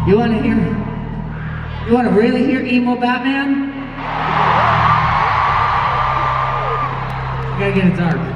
You want to hear? You want to really hear emo Batman? You gotta get it dark.